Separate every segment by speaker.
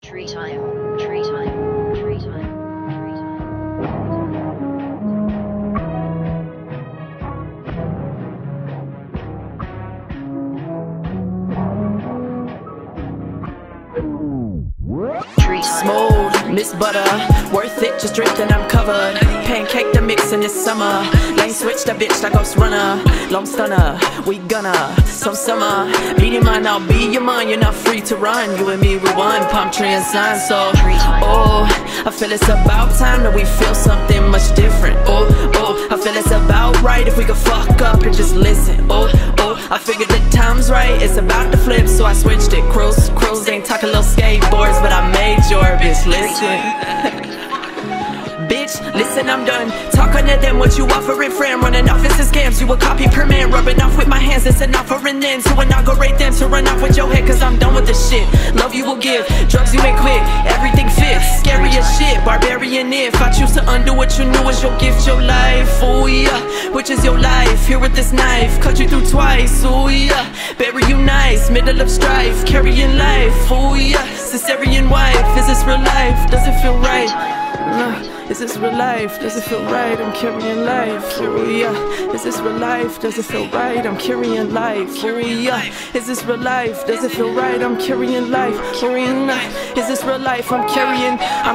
Speaker 1: Tree time, tree time, tree time, tree time. Tree time.
Speaker 2: Smooth, Miss Butter, worth it, just drink and I'm covered. Pancake the mix in this summer. Lane switch the bitch like Ghost Runner. Long stunner, we gonna some summer. Be your mind, I'll be your mind. You're not free to run. You and me, we one palm tree and sign. So, oh, I feel it's about time that we feel something much different. Oh, I feel it's about right if we could fuck up and just listen. Oh, I figured the time's right. It's about to flip, so I switched it. Cruise, ain't talking little skateboards, but I made your bitch listen. Bitch, listen, I'm done talking to them. What you offering, friend? Running off is scams. You a copy per man. Rubbing off with my hands, it's an offering then. To inaugurate them, to run off with your head, cause I'm done with this shit. Love you will give, drugs you ain't quit. Everything fits, scary as shit. Barbarian if I choose to undo what you knew is your gift, your life. Oh yeah, which is your life. Here with this knife, cut you through twice. Oh yeah, bury you nice, middle of strife. Carrying life, oh yeah, Caesarean wife. Is this real life? Does it feel right? Is this real life? Does it feel right? I'm carrying life. Oh yeah. Is this real life? Does it feel right? I'm carrying life. Oh yeah. Is this real life? Does it feel right? I'm carrying life. Carrying life. Is this real life? I'm carrying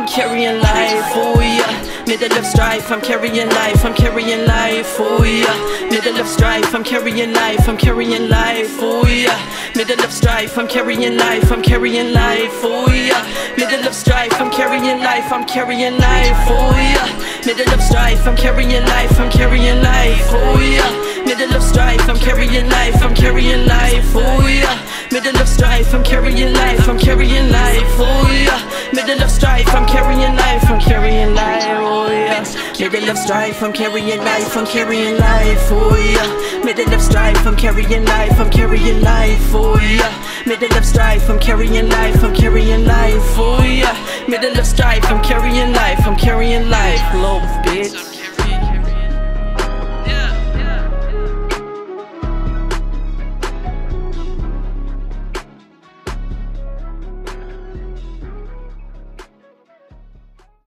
Speaker 2: life. Oh yeah. Middle of strife, I'm carrying life. I'm carrying life. Oh yeah. Middle of strife, I'm carrying life. I'm carrying life. Oh yeah. Middle of strife, I'm carrying life. I'm carrying life. Oh yeah. Middle of strife, I'm carrying life. I'm carrying life. Oh yeah. Middle of strife, I'm carrying life. I'm carrying life. Oh yeah. Middle of strife, I'm carrying life. I'm carrying life. Oh yeah. Middle of strife, I'm carrying life. I'm carrying life. Oh yeah. Middle of strife, I'm carrying life. I'm carrying life. Oh yeah. Middle of strife, I'm carrying life. I'm carrying life. Oh yeah. Middle of strife, I'm carrying life. I'm carrying life. Oh yeah. Middle of strife, I'm carrying life. I'm carrying life. Oh yeah. Middle of strife, I'm carrying life. I'm carrying life. Love, bitch.